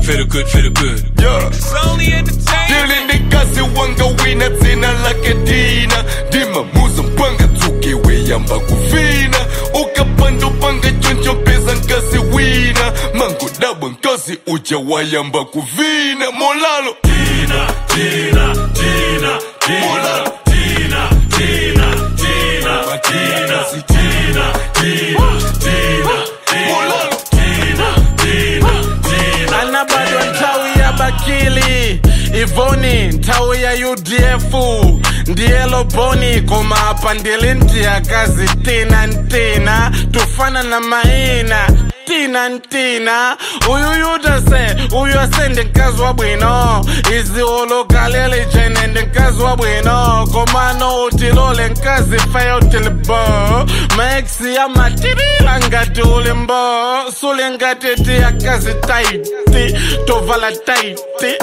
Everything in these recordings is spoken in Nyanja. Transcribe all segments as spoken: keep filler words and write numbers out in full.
feel good, feel good. Yeah. It's only entertainment. Dealing the kasi wanga wina zina like Dina. Dima muza mpanga tuki we yamba kufina. Uka pando panga choncho pesa nkasi wina. Mango dabu nkasi uja wayamba kufina. Molalo Tina, Tina, Tina, Tina. Molalo Tina, Tina, Tina, Tina, Tina, Tina, Tina, Molalo Tina, Tina, Tina. Anabado ntawi ya bakili Ivoni ntawi ya U D F Ndielo boni koma hapa ndilinti ya kazi Tina ntina tufana na maina Tina ntina uyu yuda se uyu asende nkazi wa bwino Izi olo kalele jene nkazi wa bwino Komano utilole nkazi faya utilibo Maeksi ya matirila ngati ulimbo Sule ngati ti ya kazi taiti Tovala taiti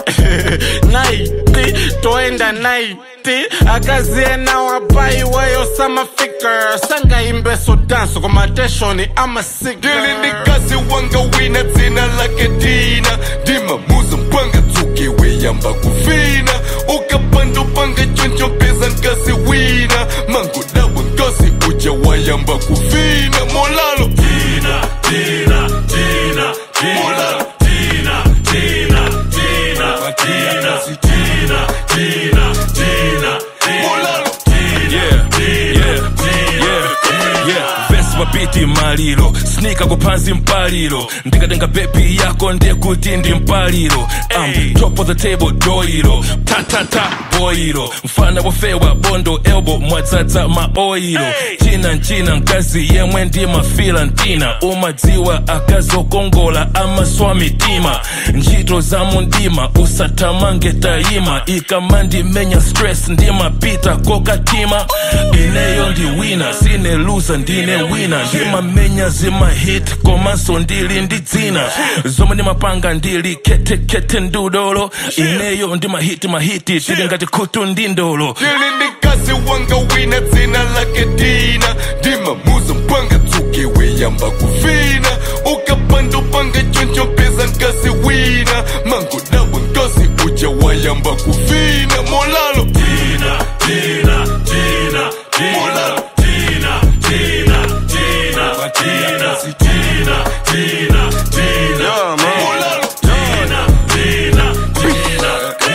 Naiti Toenda naiti Akazi ena wapai wayo sama figure Sanga imbeso dance Koma teshoni ama sicker Dealing the kasi wanga wina zina like Dina. Dima muza mpanga tuki we yamba kufina. Uka pando panga choncho pesa nkasi wina. Mango dabu nkasi uja wayamba kufina. Molalo Tina, Tina, Tina, Tina. Molalo Tina, Tina, Tina, Tina, Tina, Tina, Tina, Molalo Yeah, yeah, yeah, yeah. Vesi mabiti malilo, sneaker kupanzi mpalilo. Ndika denga baby yako ndiye kuti ndi mpalilo. I'm top of the table doiro, ta ta ta boiro. Mfana wafewa bondo elbow mwadzadza maoiro. China nchina nkazi yemwe ndi mafila ntina. Umadziwa akazo kongola ama swami tima. Njito za mundima usatamange taima. Ikamandi menya stress ndima pita koka tima. Ineyo ndi winner, sine loser ndine winner. Ndima menya zima hit, komanso ndili ndi dzina. Zoma ndi mapanga ndili kete kete ndudolo. Ineyo ndi mahiti mahiti, tili ngati kutu ndindolo. Dealing the kasi wanga wina zina like Dina. Dima muza mpanga tuki we yamba kufina. Uka pando panga choncho pesa nkasi wina. Mango dabu nkasi uja wayamba kufina. Molalo Tina, Tina, Tina, Molalo Tina, Tina, Tina, Tina, Tina, Tina, Tina, Yeah, man. Molalo Tina, Tina, Tina,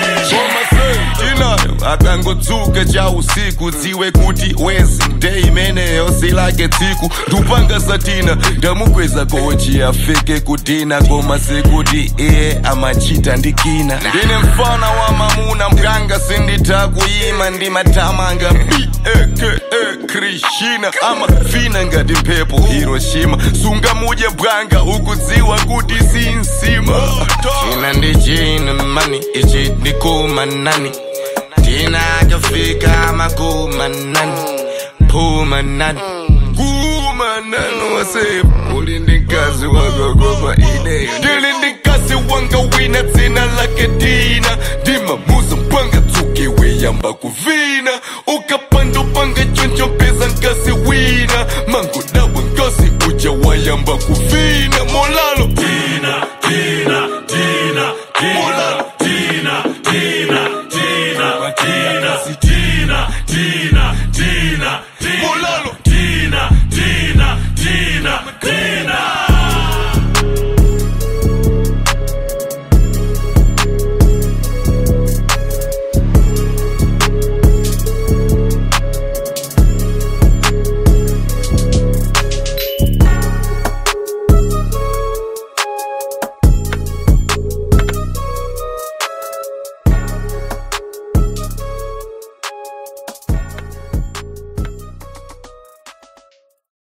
Tina akangotsuka cha usiku dziwe kuti wezi day imeneyo silake tsiku ndupanga satina ndamukweza koji afike kutina koma sekuti iye amachita ndikina ndine mfana wa mamuna mganga sindita kuyima ndimatamanga B A K A Krishina ama fina ngati mphepo Hiroshima sunga muje bwanga ukudziwa kuti sinsima Tina ndi chino mani ichi ndikuma nani Tina kafika makuma nani Puma nani Kuma nani wase Uli ndikazi wanga goma ideyo Dili ndikazi wanga wina zina like Dina. Dima muza mpanga tuki we yamba kufina. Uka pando panga choncho pesa nkasi wina. Mango dabu nkasi uja wayamba kufina. Molalo Tina.